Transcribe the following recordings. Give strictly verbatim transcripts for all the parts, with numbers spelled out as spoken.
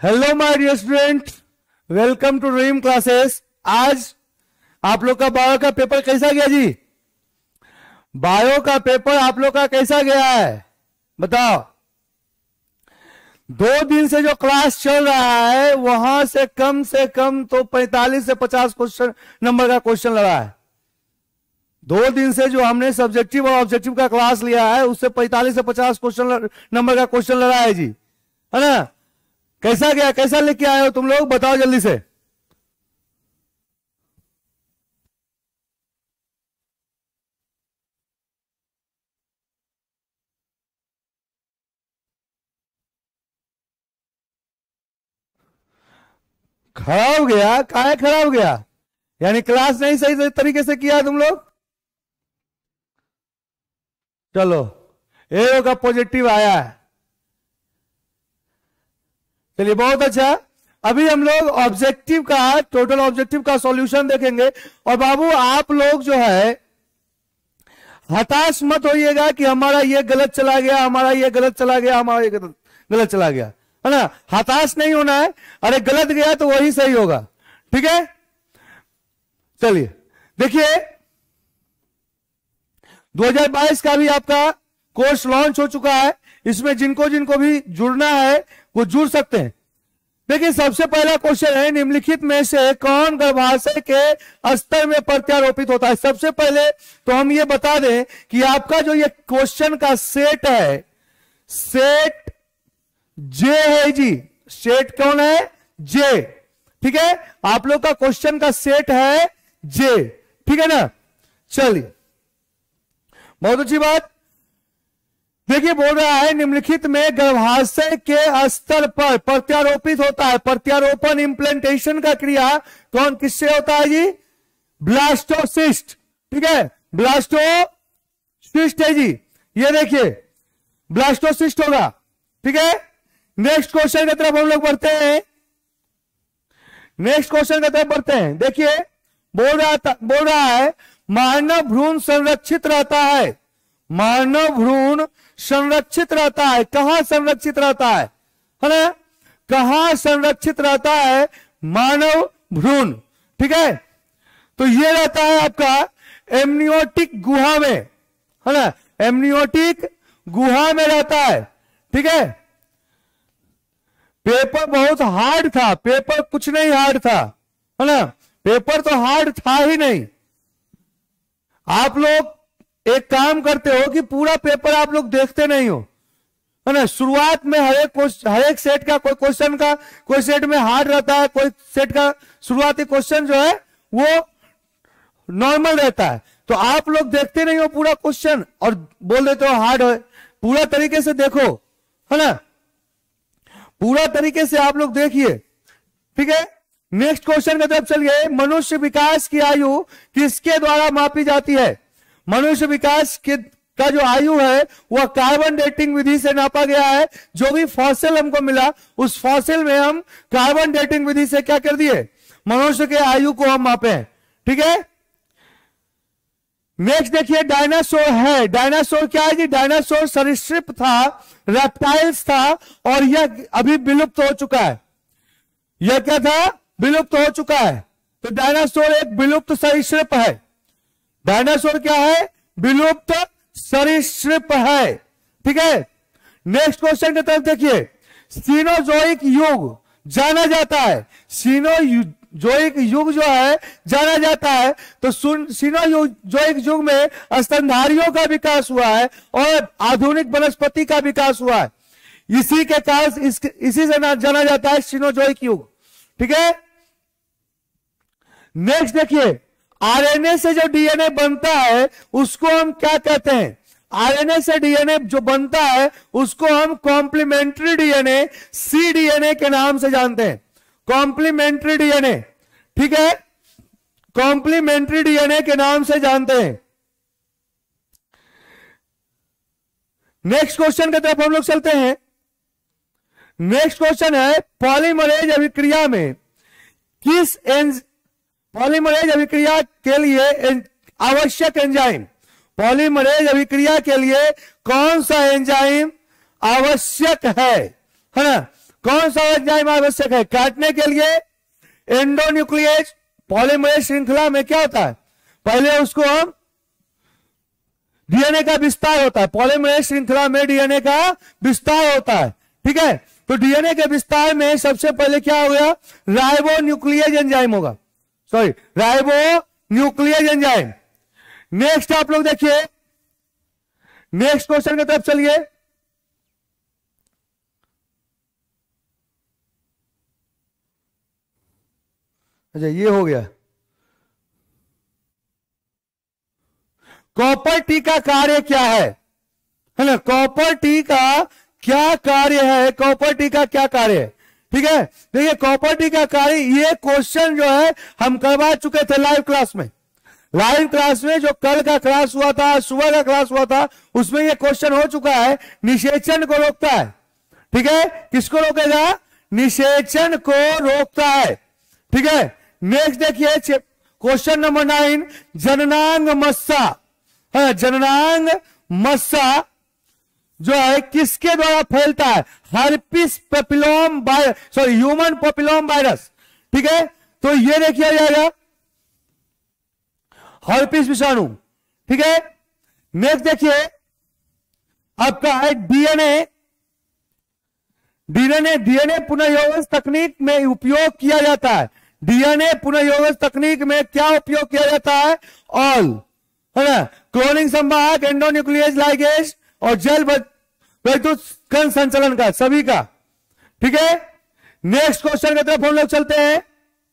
Hello my dear student, welcome to Dream Classes. आज आप लोग का बायो का पेपर कैसा गया जी? बायो का पेपर आप लोग का कैसा गया है बताओ। दो दिन से जो क्लास चल रहा है वहां से कम से कम तो पैंतालीस से पचास क्वेश्चन नंबर का क्वेश्चन लगा है। दो दिन से जो हमने सब्जेक्टिव और ऑब्जेक्टिव का क्लास लिया है उससे पैंतालीस से पचास क्वेश्चन नंबर का क्वेश्चन लगा है जी, है ना? कैसा गया, कैसा लेके आए हो तुम लोग बताओ जल्दी से। खराब गया? काहे खराब गया? यानी क्लास नहीं सही तरीके से किया तुम लोग? चलो ए का पॉजिटिव आया है, चलिए बहुत अच्छा। अभी हम लोग ऑब्जेक्टिव का टोटल ऑब्जेक्टिव का सॉल्यूशन देखेंगे। और बाबू आप लोग जो है हताश मत होइएगा कि हमारा ये गलत चला गया, हमारा ये गलत चला गया, हमारा ये गलत गलत चला गया, है ना? हताश नहीं होना है। अरे गलत गया तो वही सही होगा, ठीक है? चलिए देखिए, दो हज़ार बाईस का भी आपका कोर्स लॉन्च हो चुका है। इसमें जिनको जिनको भी जुड़ना है वो जुड़ सकते हैं। देखिए सबसे पहला क्वेश्चन है, निम्नलिखित में से कौन गर्भाशय के स्तर में प्रत्यारोपित होता है? सबसे पहले तो हम ये बता दें कि आपका जो ये क्वेश्चन का सेट है, सेट जे है जी। सेट कौन है? जे, ठीक है? आप लोग का क्वेश्चन का सेट है जे, ठीक है ना? चलिए बहुत अच्छी बात। देखिए बोल रहा है निम्नलिखित में गर्भाशय के स्तर पर प्रत्यारोपित होता है। प्रत्यारोपण इम्प्लांटेशन का क्रिया कौन किससे होता है जी? ब्लास्टोसिस्ट, ठीक है? ब्लास्टोसिस्ट है जी, ये देखिए ब्लास्टोसिस्ट होगा, ठीक है? नेक्स्ट क्वेश्चन की तरफ हम लोग बढ़ते हैं। नेक्स्ट क्वेश्चन की तरफ बढ़ते हैं। देखिए बोल रहा था बोल रहा है मानव भ्रूण संरक्षित रहता है। मानव भ्रूण संरक्षित रहता है। कहां संरक्षित रहता है, है ना? कहां संरक्षित रहता है मानव भ्रूण, ठीक है? तो ये रहता है आपका एमनियोटिक गुहा में, है ना? एमनियोटिक गुहा में रहता है, ठीक है? पेपर बहुत हार्ड था, पेपर कुछ नहीं हार्ड था, है ना? पेपर तो हार्ड था ही नहीं। आप लोग एक काम करते हो कि पूरा पेपर आप लोग देखते नहीं हो, है ना? शुरुआत में हर एक हर एक सेट का कोई क्वेश्चन का कोई सेट में हार्ड रहता है, कोई सेट का शुरुआती क्वेश्चन जो है वो नॉर्मल रहता है। तो आप लोग देखते नहीं हो पूरा क्वेश्चन और बोल देते हो हार्ड है। पूरा तरीके से देखो, है ना? पूरा तरीके से आप लोग देखिए, ठीक है? नेक्स्ट क्वेश्चन की तरफ चलिए। मनुष्य विकास की आयु किसके द्वारा मापी जाती है? मनुष्य विकास के का जो आयु है वह कार्बन डेटिंग विधि से नापा गया है। जो भी फॉसिल हमको मिला उस फॉसिल में हम कार्बन डेटिंग विधि से क्या कर दिए? मनुष्य के आयु को हम मापे, ठीक है? नेक्स्ट देखिए, डायनासोर है। डायनासोर क्या है जी? डायनासोर सरीसृप था, रेप्टाइल्स था और यह अभी विलुप्त हो चुका है। यह क्या था? विलुप्त हो चुका है। तो डायनासोर एक विलुप्त सरीसृप है। डायनासोर क्या है? विलुप्त सरीसृप है, ठीक है? नेक्स्ट क्वेश्चन की तरफ देखिए। सीनोजोइक युग जाना जाता है। सीनोजोइक युग जो है जाना जाता है। तो सीनोजोइक युग में स्तनधारियों का विकास हुआ है और आधुनिक वनस्पति का विकास हुआ है। इसी के कारण इस, इसी से जाना जाता है सीनोजोइक युग, ठीक है? नेक्स्ट देखिए, आरएनए से जो डीएनए बनता है उसको हम क्या कहते हैं? आरएनए से डीएनए जो बनता है उसको हम कॉम्प्लीमेंट्री डीएनए, सी डीएनए के नाम से जानते हैं। कॉम्प्लीमेंट्री डीएनए, ठीक है? कॉम्प्लीमेंट्री डीएनए के नाम से जानते हैं। नेक्स्ट क्वेश्चन की तरफ हम लोग चलते हैं। नेक्स्ट क्वेश्चन है, पॉलीमरेज अभिक्रिया में किस एंज पॉलीमरेज अभिक्रिया के लिए आवश्यक एंजाइम? पॉलीमरेज अभिक्रिया के लिए कौन सा एंजाइम आवश्यक है, है ना? कौन सा एंजाइम आवश्यक है काटने के लिए? एंडोन्यूक्लियस। पॉलीमरेज श्रृंखला में क्या होता है? पहले उसको हम डीएनए का विस्तार होता है, पॉलीमरेज श्रृंखला में डीएनए का विस्तार होता है, ठीक है। तो डीएनए के विस्तार में सबसे पहले क्या हो गया? राइबो न्यूक्लियस एंजाइम होगा, sorry ribonuclease enzyme. Next आप लोग देखिए, नेक्स्ट क्वेश्चन की तरफ चलिए। अच्छा ये हो गया। कॉपर टी का कार्य क्या है? है ना, कॉपर टी का क्या कार्य है? कॉपर टी का क्या कार्य है? ठीक है, देखिए कॉपर टी का कार्य, ये क्वेश्चन जो है हम करवा चुके थे लाइव क्लास में। लाइव क्लास में जो कल का क्लास हुआ था, सुबह का क्लास हुआ था, उसमें ये क्वेश्चन हो चुका है। निषेचन को रोकता है, ठीक है। किसको रोकेगा? निषेचन को रोकता है, ठीक है। नेक्स्ट देखिए क्वेश्चन नंबर नाइन, जननांग मस्सा। हाँ, जननांग मस्सा जो है किसके द्वारा फैलता है? Herpes papilloma virus, sorry human papilloma virus, ठीक है। तो ये देखिए जाएगा हर्पिस विषाणु, ठीक है। नेक्स्ट देखिए आपका है डीएनए। डीएनए डीएनए पुनर्योगज तकनीक में उपयोग किया जाता है। डीएनए पुनर्योगज तकनीक में क्या उपयोग किया जाता है? ऑल, है ना, क्लोनिंग संवाहक, एंडोन्यूक्लियस लाइगेज और जल वैद्युत कण संचलन का, सभी का, ठीक है। नेक्स्ट क्वेश्चन की तरफ हम लोग चलते हैं।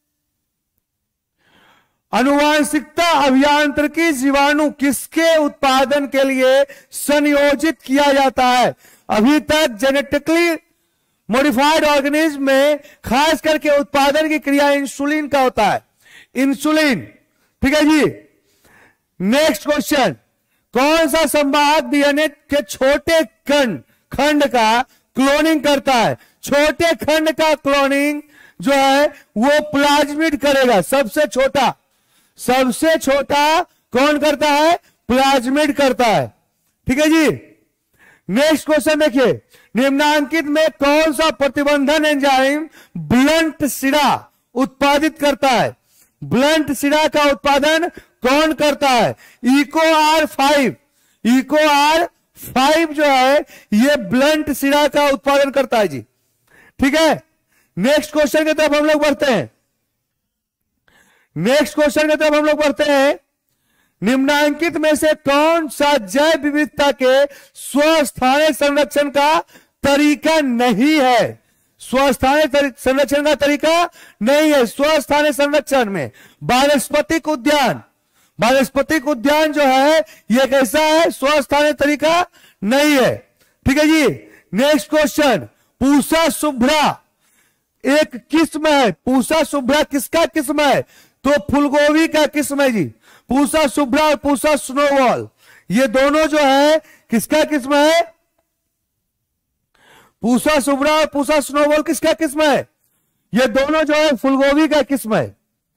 अनुवांशिकता अभियांत्रिकी जीवाणु किसके उत्पादन के लिए संयोजित किया जाता है? अभी तक जेनेटिकली मॉडिफाइड ऑर्गेनिज्म में खास करके उत्पादन की क्रिया इंसुलिन का होता है, इंसुलिन, ठीक है जी। नेक्स्ट क्वेश्चन, कौन सा संवाहक डीएनए के छोटे खंड खंड का क्लोनिंग करता है? छोटे खंड का क्लोनिंग जो है वो प्लाज्मिड करेगा, सबसे छोटा, सबसे छोटा कौन करता है? प्लाज्मिड करता है, ठीक है जी। नेक्स्ट क्वेश्चन देखिए, निम्नांकित में कौन सा प्रतिबंधन एंजाइम ब्लंट सिरा उत्पादित करता है? ब्लंट सिरा का उत्पादन कौन करता है? Eco R five, eco R five जो है ये ब्लंट सिरा का उत्पादन करता है जी, ठीक है। नेक्स्ट क्वेश्चन की तरफ हम लोग बढ़ते हैं। नेक्स्ट क्वेश्चन की तरफ हम लोग बढ़ते हैं। निम्नांकित में से कौन सा जैव विविधता के स्वस्थानिक संरक्षण का तरीका नहीं है? स्वस्थानिक संरक्षण का तरीका नहीं है। स्वस्थानिक संरक्षण में वानस्पतिक उद्यान, वानस्पतिक उद्यान जो है ये कैसा है? स्वस्थानिक तरीका नहीं है, ठीक है जी। नेक्स्ट क्वेश्चन, पूसा शुभ्रा एक किस्म है। पूसा शुभ्रा किसका किस्म है? तो फूलगोभी का किस्म है जी। पूसा शुभ्रा और पूसा स्नोबॉल ये दोनों जो है किसका किस्म है? पूसा शुभ्रा और पूसा स्नोबॉल किसका किस्म है? ये दोनों जो है फूलगोभी का किस्म है।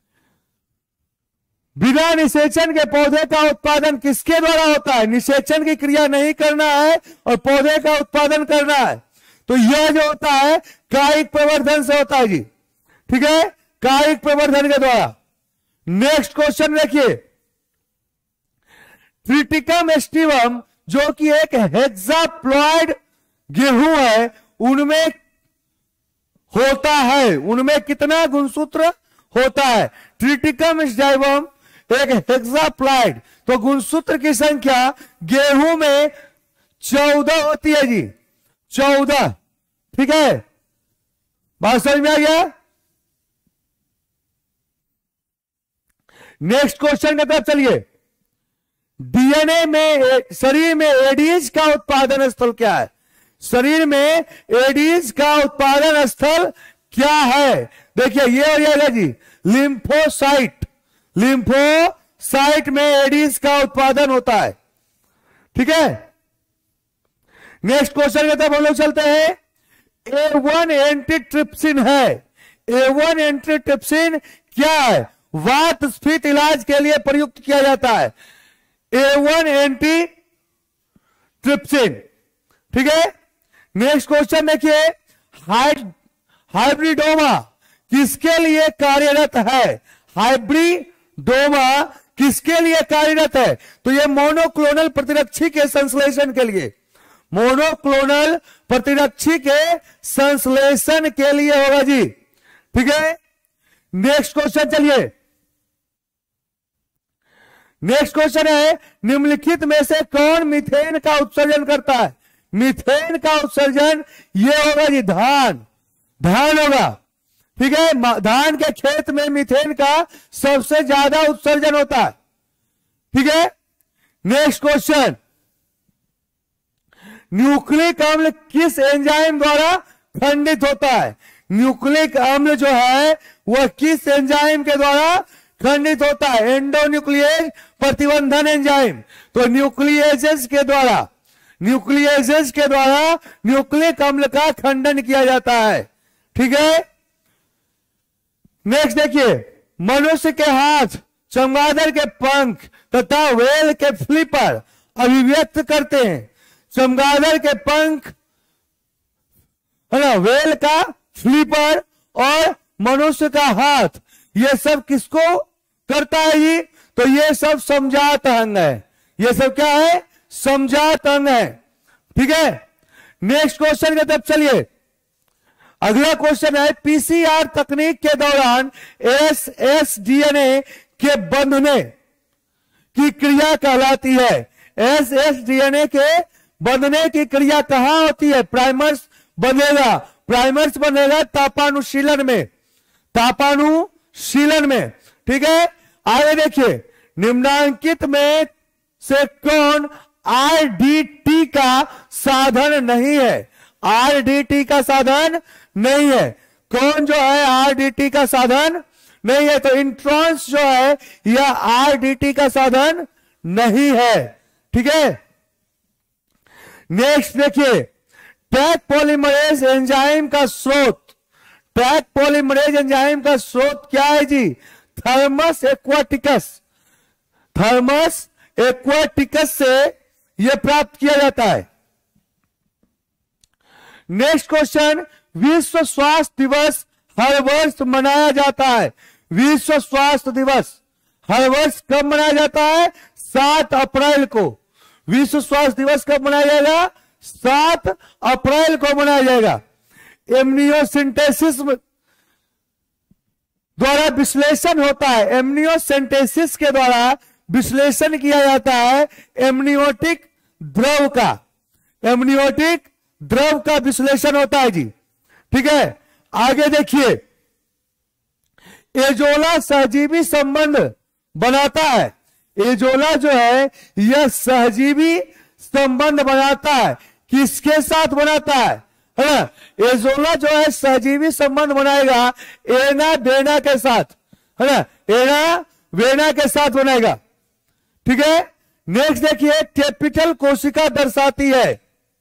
बिना निषेचन के पौधे का उत्पादन किसके द्वारा होता है? निषेचन की क्रिया नहीं करना है और पौधे का उत्पादन करना है, तो यह जो होता है कायिक प्रवर्धन से होता है जी, ठीक है, कायिक प्रवर्धन के द्वारा। नेक्स्ट क्वेश्चन देखिए, ट्रिटिकम एस्टिवम जो कि एक हेक्साप्लॉइड गेहूं है, उनमें होता है, उनमें कितना गुणसूत्र होता है? ट्रिटिकम एस्टिवम एक हेक्साप्लॉइड, तो गुणसूत्र की संख्या गेहूं में चौदह होती है जी, चौदह, ठीक है। बात समझ में आ गया? नेक्स्ट क्वेश्चन की तरफ चलिए। डीएनए में, शरीर में एडीज का उत्पादन स्थल क्या है? शरीर में एडीज का उत्पादन स्थल क्या है? देखिए ये हो जाएगा जी लिम्फोसाइट। लिम्फोसाइट में एडीज का उत्पादन होता है, ठीक है। नेक्स्ट क्वेश्चन की तरफ हम लोग चलते हैं। ए वन एंटीट्रिप्सिन है। ए वन एंटीट्रिप्सिन क्या है? वात स्फीत इलाज के लिए प्रयुक्त किया जाता है ए वन एंटी ट्रिप्सिन, ठीक है। नेक्स्ट क्वेश्चन देखिए, हाइब्रिडोमा किसके लिए कार्यरत है? हाइब्रिडोमा किसके लिए कार्यरत है? तो ये मोनोक्लोनल प्रतिरक्षी के संश्लेषण के लिए, मोनोक्लोनल प्रतिरक्षी के संश्लेषण के लिए होगा जी। ठीक है, नेक्स्ट क्वेश्चन चलिए। नेक्स्ट क्वेश्चन है, निम्नलिखित में से कौन मीथेन का उत्सर्जन करता है? मीथेन का उत्सर्जन ये होगा जी धान, धान होगा। ठीक है, धान के खेत में मीथेन का सबसे ज्यादा उत्सर्जन होता है। ठीक है, नेक्स्ट क्वेश्चन, न्यूक्लिक अम्ल किस एंजाइम द्वारा खंडित होता है? न्यूक्लिक अम्ल जो है वह किस एंजाइम के द्वारा खंडित होता है? एंडोन्यूक्लिएज प्रतिबंधन एंजाइम। तो न्यूक्लिएजेस के द्वारा, न्यूक्लिएजेस के द्वारा न्यूक्लिक अम्ल का खंडन किया जाता है। ठीक है, नेक्स्ट देखिए, मनुष्य के हाथ, चमगादड़ के पंख तथा व्हेल के फ्लिपर अभिव्यक्त करते हैं। चमगादड़ के पंख है ना, व्हेल का फ्लिपर और मनुष्य का हाथ, ये सब किसको करता है जी? तो ये सब समजात अंग है। ये सब क्या है? समजात अंग है। ठीक है, नेक्स्ट क्वेश्चन की तरफ चलिए। अगला क्वेश्चन है, पीसीआर तकनीक के दौरान एस एस डीएनए के बंधने की क्रिया कहलाती है। एस एस डीएनए के बंधने की क्रिया कहां होती है? प्राइमर्स बनेगा, प्राइमर्स बनेगा तापानुशीलन में, तापानुशीलन में। ठीक है, आगे देखिए, निम्नांकित में से कौन आरडीटी का साधन नहीं है? आरडीटी का साधन नहीं है। कौन जो है आरडीटी का साधन नहीं है? तो इंट्रॉन्स जो है यह आरडीटी का साधन नहीं है। ठीक है, नेक्स्ट देखिए, टैग पॉलीमरेज एंजाइम का स्रोत, टैग पॉलीमरेज एंजाइम का स्रोत क्या है जी? थर्मस एक्वाटिकस, थर्मस एक्वाटिकस से यह प्राप्त किया जाता है। नेक्स्ट क्वेश्चन, विश्व स्वास्थ्य दिवस हर वर्ष मनाया जाता है। विश्व स्वास्थ्य दिवस हर वर्ष कब मनाया जाता है? सात अप्रैल को। विश्व स्वास्थ्य दिवस कब मनाया जाएगा? सात अप्रैल को मनाया जाएगा। एमनियोसिंथेसिस द्वारा विश्लेषण होता है, एमनियोसिंथेसिस के द्वारा विश्लेषण किया जाता है एमनियोटिक द्रव का, एमनियोटिक द्रव का विश्लेषण होता है जी। ठीक है, आगे देखिए, एजोला सहजीवी संबंध बनाता है। एजोला जो है यह सहजीवी संबंध बनाता है। किसके साथ बनाता है? है ना, एजोला जो है सहजीवी संबंध बनाएगा एना बेना के साथ, है ना, एना वेना के साथ बनाएगा। ठीक है, नेक्स्ट देखिए, कैपिटल कोशिका दर्शाती है,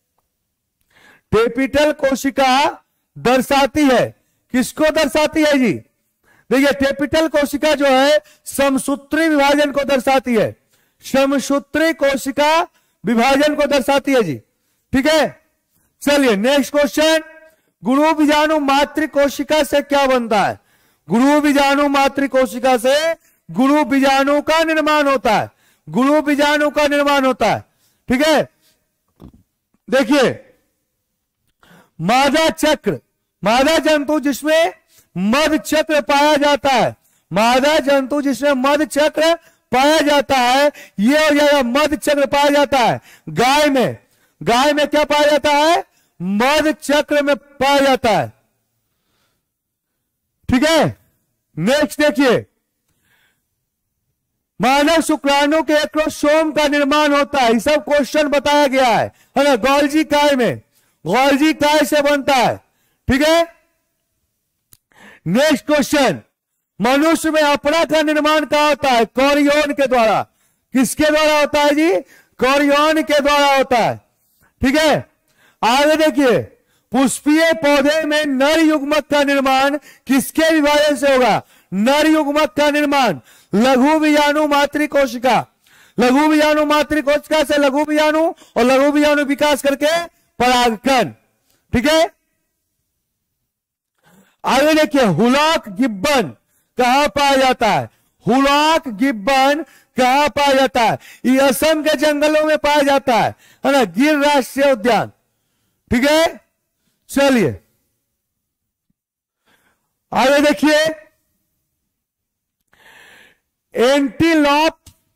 कैपिटल कोशिका दर्शाती है, किसको दर्शाती है जी? देखिए, कैपिटल कोशिका जो है समसूत्री विभाजन को दर्शाती है, समसूत्री कोशिका विभाजन को दर्शाती है जी। ठीक है, चलिए नेक्स्ट क्वेश्चन, गुरु बीजाणु मातृ कोशिका से क्या बनता है? गुरु बीजाणु मातृ कोशिका से गुरु बीजाणु का निर्माण होता है, गुरु बीजाणु का निर्माण होता है। ठीक है, देखिए, मादा चक्र, मादा जंतु जिसमें मध चक्र पाया जाता है, मादा जंतु जिसमें मध चक्र पाया जाता है, ये हो जाएगा मध चक्र पाया जाता है। गाय में, गाय में क्या पाया जाता है? मध चक्र में पाया जाता है। ठीक है, नेक्स्ट देखिए, मानव शुक्राणु के एक्रोसोम का निर्माण होता है, ये सब क्वेश्चन बताया गया है, है ना, गोल्जी काय में, गोल्जी काय से बनता है। ठीक है, नेक्स्ट क्वेश्चन, मनुष्य में अपना का निर्माण कहां होता है? कोरियन के द्वारा। किसके द्वारा होता है जी? कोरियन के द्वारा होता है। ठीक है, आगे देखिए, पुष्पीय पौधे में नर युग्मक का निर्माण किसके विभाजन से होगा? नर युग्मक का निर्माण लघु बीजाणु मातृ कोशिका, लघु बीजाणु मातृ कोशिका से लघु बीजाणु और लघु बीजाणु विकास करके परागकण। ठीक है, आगे देखिए, हुलॉक गिब्बन कहां पाया जाता है? हुलॉक गिब्बन कहां पाया जाता है? ये असम के जंगलों में पाया जाता है, है ना, गिर राष्ट्रीय उद्यान। ठीक है, चलिए आगे देखिए, एंटीलॉप,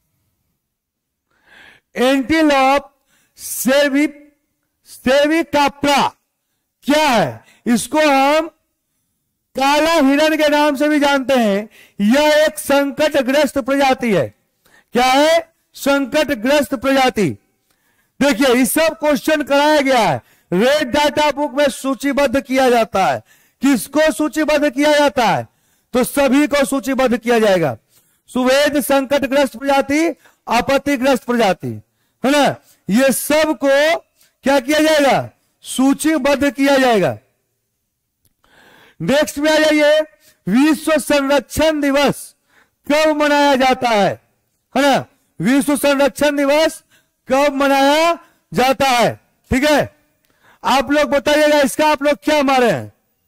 एंटीलॉप सेवी सेविकाप्रा क्या है? इसको हम काला हिरण के नाम से भी जानते हैं। यह एक संकटग्रस्त प्रजाति है। क्या है? संकटग्रस्त प्रजाति। देखिए, इस सब क्वेश्चन कराया गया है, रेड डाटा बुक में सूचीबद्ध किया जाता है। किसको सूचीबद्ध किया जाता है? तो सभी को सूचीबद्ध किया जाएगा। सुवेद संकटग्रस्त प्रजाति, आपत्तिग्रस्त प्रजाति, है ना, ये सब को क्या किया जाएगा? सूचीबद्ध किया जाएगा। नेक्स्ट में आ जाइए, विश्व संरक्षण दिवस कब मनाया जाता है? है ना, विश्व संरक्षण दिवस कब मनाया जाता है? ठीक है, आप लोग बताइएगा इसका आप लोग क्या मारे हैं?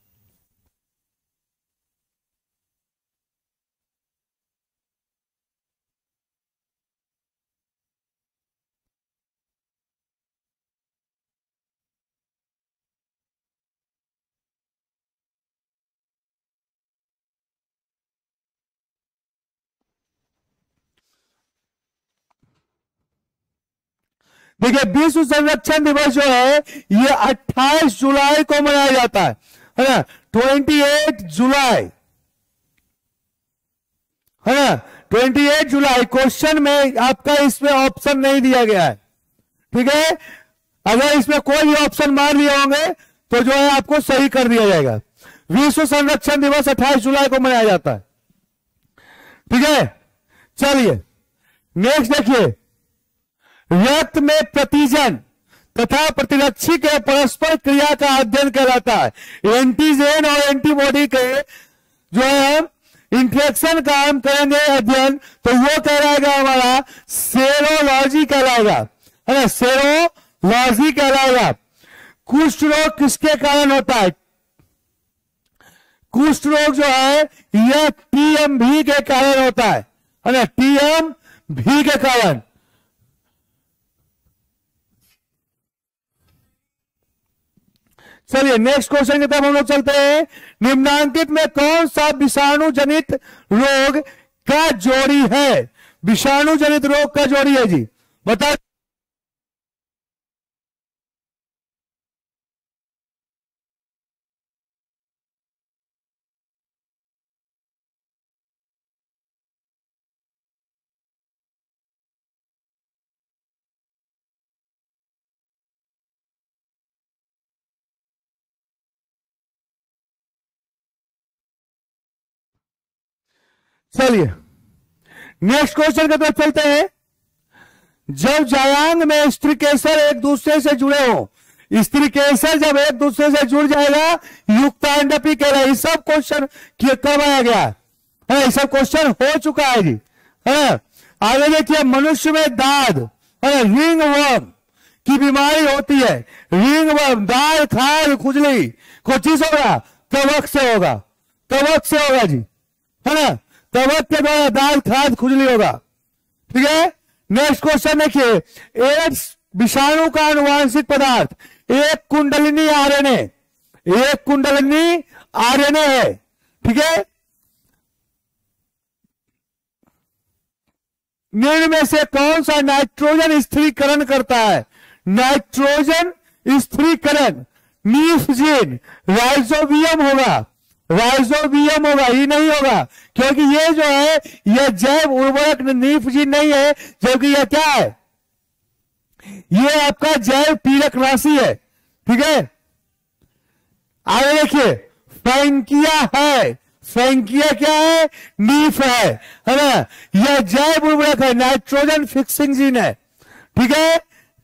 देखिए, विश्व संरक्षण दिवस जो है ये अट्ठाईस जुलाई को मनाया जाता है, है ना, अट्ठाईस जुलाई, है ना, अट्ठाईस जुलाई। क्वेश्चन में आपका इसमें ऑप्शन नहीं दिया गया है। ठीक है, अगर इसमें कोई भी ऑप्शन मार दिए होंगे तो जो है आपको सही कर दिया जाएगा। विश्व संरक्षण दिवस अट्ठाईस जुलाई को मनाया जाता है। ठीक है, चलिए नेक्स्ट देखिए, रक्त में प्रतिजन तथा प्रतिरक्षी के परस्पर क्रिया का अध्ययन कहलाता है। एंटीजेन और एंटीबॉडी के जो है हम इंट्रैक्शन का हम करेंगे अध्ययन, तो वो कहलाएगा हमारा सेरोलॉजी कहलाएगा, है ना, सेरोलॉजी कहलाएगा। कुष्ठ रोग किसके कारण होता है? कुष्ठ रोग जो है यह टीएमवी के कारण होता है, है ना, टीएमवी के कारण। चलिए नेक्स्ट क्वेश्चन की तरफ हम लोग चलते हैं। निम्नांकित में कौन सा विषाणु जनित रोग का जोड़ी है? विषाणु जनित रोग का जोड़ी है जी, बता। चलिए नेक्स्ट क्वेश्चन की तरफ चलते हैं। जब जायांग में स्त्री केसर एक दूसरे से जुड़े हो, स्त्री केसर जब एक दूसरे से जुड़ जाएगा युक्तांडपी कहलाएगा। ये सब क्वेश्चन कब आया गया है? ये सब क्वेश्चन हो चुका है जी, है। आगे देखिए, मनुष्य में दाद, है, रिंग वर्म की बीमारी होती है। रिंग वर्म, दाद, खाल, खुजली को चीज होगा, कवक से होगा, कवक से होगा जी, है ना, कवक के द्वारा दाद, खाद, खुजली होगा। ठीक है, नेक्स्ट क्वेश्चन देखिए, एड्स विषाणु का आनुवांशिक पदार्थ एक कुंडलिनी आरएनए, एक कुंडलिनी आरएनए है। ठीक है, निम्न में से कौन सा नाइट्रोजन स्थिरीकरण करता है? नाइट्रोजन स्थिरीकरण नीफजीन, राइजोबियम होगा, राइजोबियम होगा, ही नहीं होगा, क्योंकि ये जो है यह जैव उर्वरक नीफजीन नहीं है, जबकि यह क्या है? ये आपका जैव पीरक राशि है। ठीक है, आगे देखिए, फ्रैंकिया है। फ्रैंकिया क्या है? नीफ है, है ना, यह जैव उर्वरक है, नाइट्रोजन फिक्सिंग जीन है। ठीक है,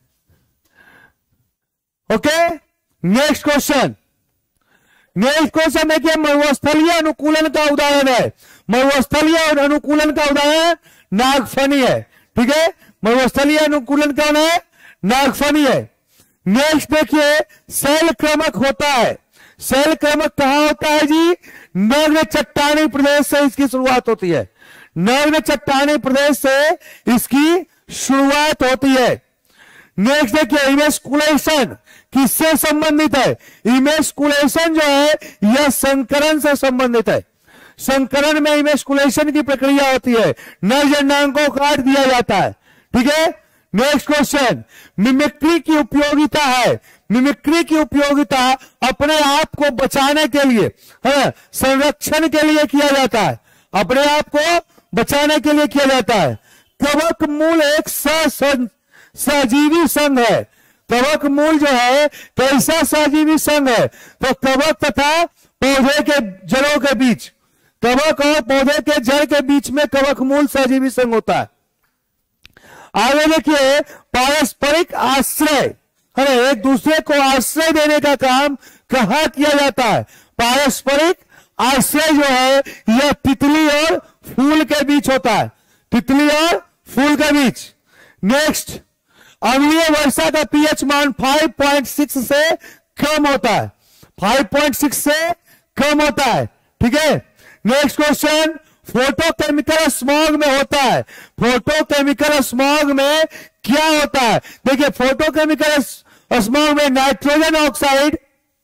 okay, next question. Next question देखिए, मरुस्थलीय अनुकूलन का उदाहरण है। मरुस्थलीय अनुकूलन का उदाहरण नागफनी है। ठीक है, मरुस्थलीय अनुकूलन कौन है? नागफनी है। नेक्स्ट देखिए, सेल क्रमक होता है। सेल क्रमक कहां होता है जी? नग्न चट्टानी प्रदेश से इसकी शुरुआत होती है। नग्न चट्टानी प्रदेश से इसकी शुरुआत होती है। नेक्स्ट देखिए, इमेस्कुलेशन किससे संबंधित है? इमेस्कुलेशन जो है यह संकरण से संबंधित है। संकरण में इमेस्कुलेशन की प्रक्रिया होती है, नर जननांगों को काट दिया जाता है। ठीक है। नेक्स्ट क्वेश्चन, मिमिक्री की उपयोगिता है। मिमिक्री की उपयोगिता अपने आप को बचाने के लिए, है, संरक्षण के लिए किया जाता है। अपने आप को बचाने के लिए किया जाता है। कवक मूल एक सहजीवी संघ है। कवक मूल जो है कैसा सहजीवी संघ है? तो कवक तथा पौधे के जड़ों के बीच, कवक और पौधे के जड़ के बीच में कवक मूल सहजीवी संघ होता है। आगे देखिए, पारस्परिक आश्रय, है एक दूसरे को आश्रय देने का काम कहां किया जाता है? पारस्परिक आश्रय जो है यह तितली और फूल के बीच होता है। तितली और फूल के बीच। नेक्स्ट, अम्लीय वर्षा का पीएच मान पाँच पॉइंट छह से कम होता है। पाँच पॉइंट छह से कम होता है। ठीक है। नेक्स्ट क्वेश्चन, फोटोकेमिकल स्मॉग में होता है। फोटोकेमिकल स्मॉग में क्या होता है? देखिए, फोटोकेमिकल स्मॉग में nitrogen oxide,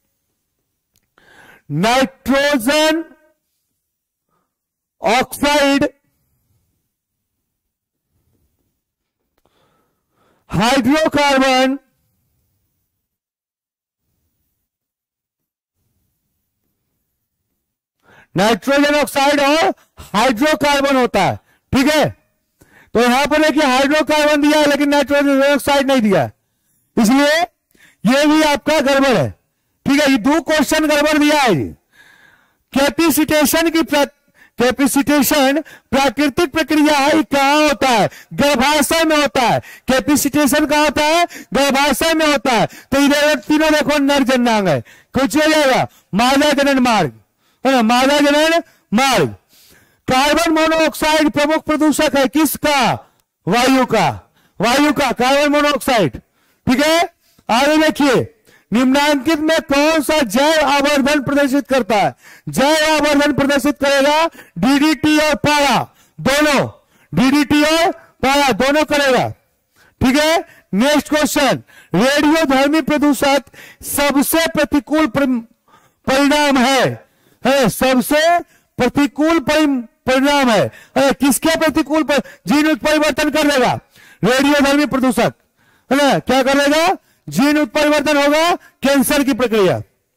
nitrogen oxide, hydrocarbon, nitrogen oxide और हाइड्रोकार्बन होता है। ठीक है। तो यहां पर देखिए हाइड्रोकार्बन दिया है लेकिन नाइट्रोजन ऑक्साइड नहीं दिया है, इसलिए यह भी आपका गड़बड़ है। ठीक है। ये दो क्वेश्चन गड़बड़ दिया है। कैपेसिटेशन की कैपेसिटेशन प्राकृतिक प्रक्रिया है, कहां होता है? गर्भाशय में होता है। कैपेसिटेशन कहां होता है? गर्भाशय में होता है। तो इधर तीनों देखो नर जननांग है, कुछ हो जाएगा मादा जनन मार्ग, है ना, मादा जनन मार्ग। कार्बन मोनोऑक्साइड प्रमुख प्रदूषक है किसका? वायु का। वायु का कार्बन मोनोऑक्साइड। ठीक है। आगे देखिए, निम्नांकित में कौन सा जैव आवर्धन प्रदर्शित करता है? जैव आवर्धन प्रदर्शित करेगा डीडीटी और पारा दोनों, डीडीटी और पारा दोनों करेगा। ठीक है। नेक्स्ट क्वेश्चन, रेडियोधर्मी प्रदूषक सबसे प्रतिकूल परिणाम है, है सबसे प्रतिकूल परिणाम है, है किसके प्रतिकूल पर? जीन उत्परिवर्तन कर देगा रेडियोधर्मी प्रदूषक, है ना, क्या कर देगा? जीन उत्परिवर्तन होगा, कैंसर की प्रक्रिया।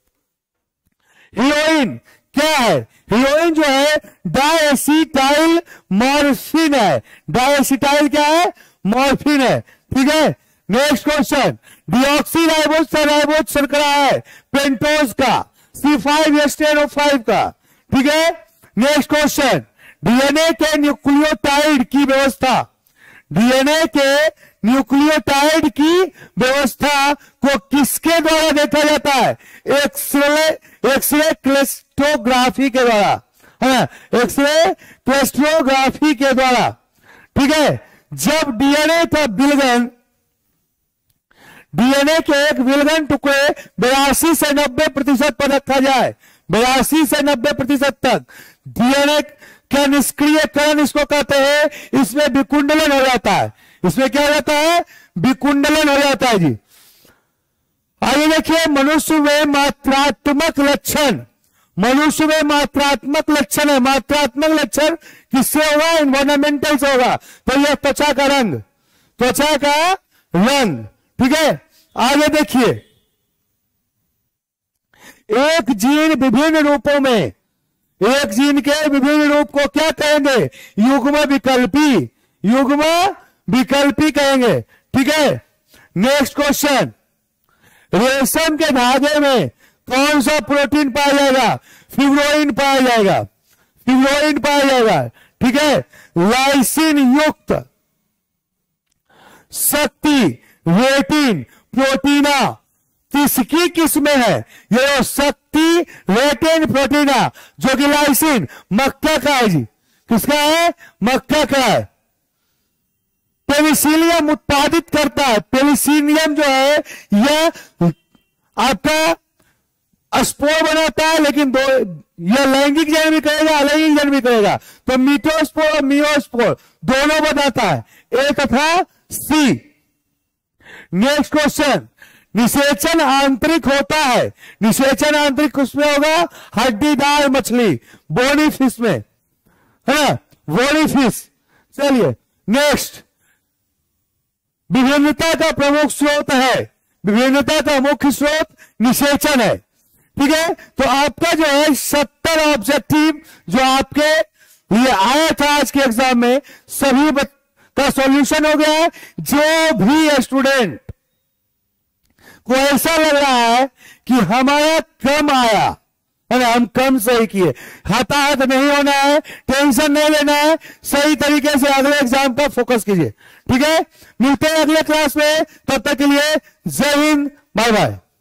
हीरोइन क्या है? हीरोइन जो है डायएसिटाइल मॉर्फिन है। डायएसिटाइल क्या है? मॉर्फिन है। ठीक है। Next question, deoxy ribose ribose शर्करा है पेंटोज का, सी फाइव एस्टेन ओ फाइव का। ठीक है। नेक्स्ट क्वेश्चन, डीएनए के न्यूक्लियोटाइड की व्यवस्था, डीएनए के न्यूक्लियोटाइड की व्यवस्था को किसके द्वारा देखा जाता है? एक्सरे एक्सरे क्रिस्टोग्राफी के द्वारा, है एक्सरे क्रिस्टोग्राफी के द्वारा। ठीक है। जब डीएनए का विलगन, डीएनए के एक विलगन टुकड़े बयासी से नब्बे प्रतिशत पर रखा जाए, बयासी से नब्बे प्रतिशत तक डीएनए का निष्क्रियकरण इसको कहते हैं, इसमें विकुंडलन हो जाता है। इसमें क्या हो जाता है? विकुंडलन हो जाता है जी। आगे देखिए, मनुष्य में मात्रात्मक लक्षण, मनुष्य में मात्रात्मक लक्षण है। मात्रात्मक लक्षण किससे होगा? एनवायरमेंटल से होगा। तो यह त्वचा का रंग, त्वचा का रंग। ठीक है। आगे देखिए, एक जीन विभिन्न रूपों में, एक जीन के विभिन्न रूप को क्या कहेंगे? युग्म विकल्पी, युग्म विकल्पी कहेंगे। ठीक है। नेक्स्ट क्वेश्चन, रेशम के धागे में कौन सा प्रोटीन पाया जाएगा? फिब्रोइन पाया जाएगा, फिब्रोइन पाया जाएगा। ठीक है। लाइसिन युक्त शक्ति रेटिन प्रोटीना किसकी किस्में है? ये शक्ति रेटिन प्रोटीना जो कि लाइसिन मक्का का है जी। किसका है? मक्का का है। पेनिसिलियम उत्पादित करता है। पेनिसिलियम जो है यह आपका स्पोर बनाता है, लेकिन दो यह लैंगिक जन भी करेगा, अलैंगिक जन भी करेगा। तो मीटोस्पोर और मियोस्पोर दोनों बनाता है, ए तथा सी। नेक्स्ट क्वेश्चन, निषेचन आंतरिक होता है। निषेचन आंतरिक उसमें होगा हड्डीदार मछली, बोनी फिश में, है ना, बोनी फिश। चलिए नेक्स्ट, विभिन्नता का प्रमुख स्रोत है। विभिन्नता का मुख्य स्रोत निषेचन है। ठीक है, तो आपका जो है सत्तर ऑब्जेक्टिव जो आपके लिए आया था आज के एग्जाम में, सभी का सॉल्यूशन हो गया है। जो भी स्टूडेंट को ऐसा लग रहा है कि हमारा कम आया है ना, हम कम सही किए, हताहत नहीं होना है, टेंशन नहीं लेना है, सही तरीके से अगले एग्जाम का फोकस कीजिए। ठीक है, मिलते हैं अगले क्लास में, तब तक के लिए जय हिंद, बाय बाय।